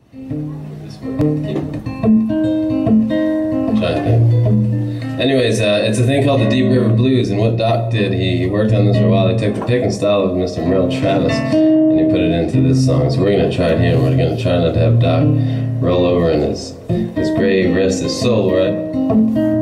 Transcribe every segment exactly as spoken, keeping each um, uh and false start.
Anyways, uh, it's a thing called the Deep River Blues, and what Doc did, he, he worked on this for a while. He took the pick and style of Mister Merle Travis, and he put it into this song. So we're going to try it here, and we're going to try not to have Doc roll over in his, his grave, rest his soul, right?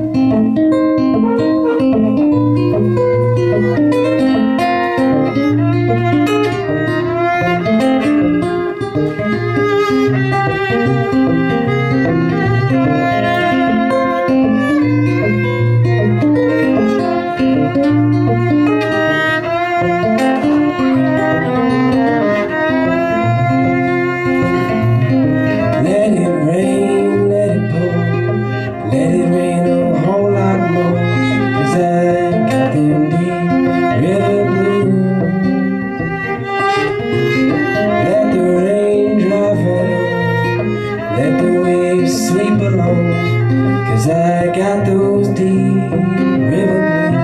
Sleep alone, 'cause I got those deep river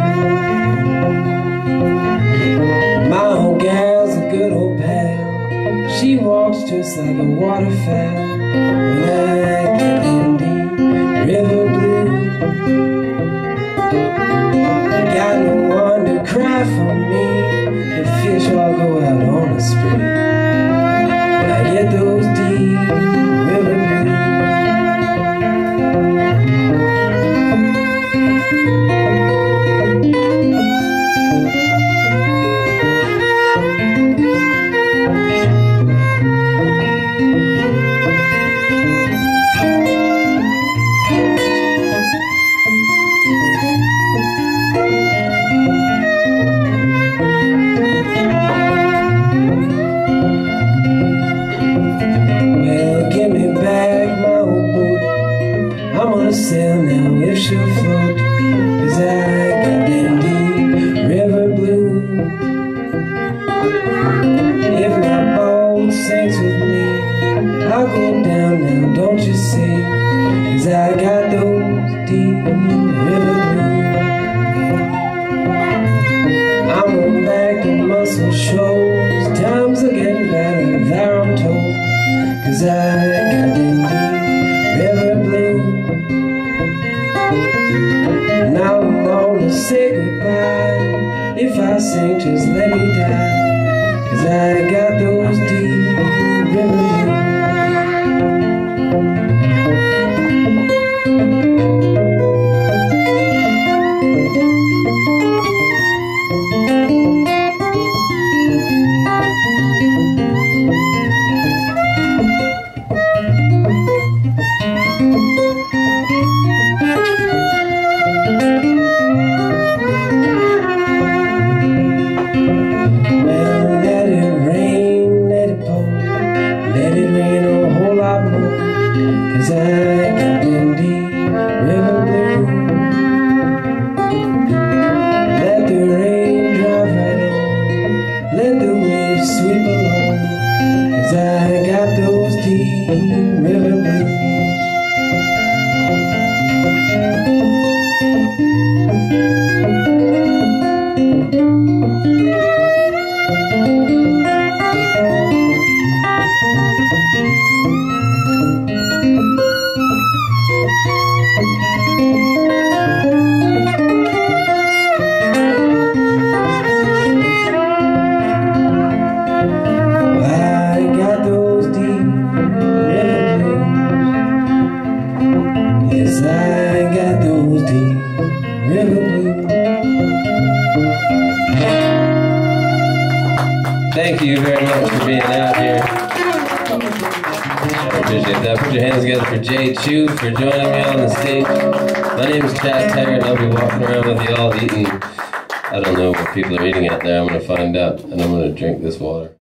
blues. My old gal's a good old pal. She walks just like a waterfowl. When I get them deep river blues, I got no one to cry for me. The fish all go out on a spree. When I get those deep river blues. Sail now if she'll float, 'cause I got them deep river blues. If my boat sinks with me, I'll go down now, don't you see? 'Cause I got those deep river blues. I'm on back to Muscle Shoals. Times are getting better, there I'm told, 'cause I got them deep river blues. Now I'm gonna say goodbye. If I sing, just let me die, 'cause I got those deep river blues. Cause I got them deep river blues. Let the rain drive right on, let the waves sweep along, 'cause I got those deep river blues. I got those deep river blues. Thank you very much for being out here. I appreciate that. Put your hands together for Jay Chu for joining me on the stage. My name is Chad Taggart, and I'll be walking around with you all eating. I don't know what people are eating out there. I'm going to find out, and I'm going to drink this water.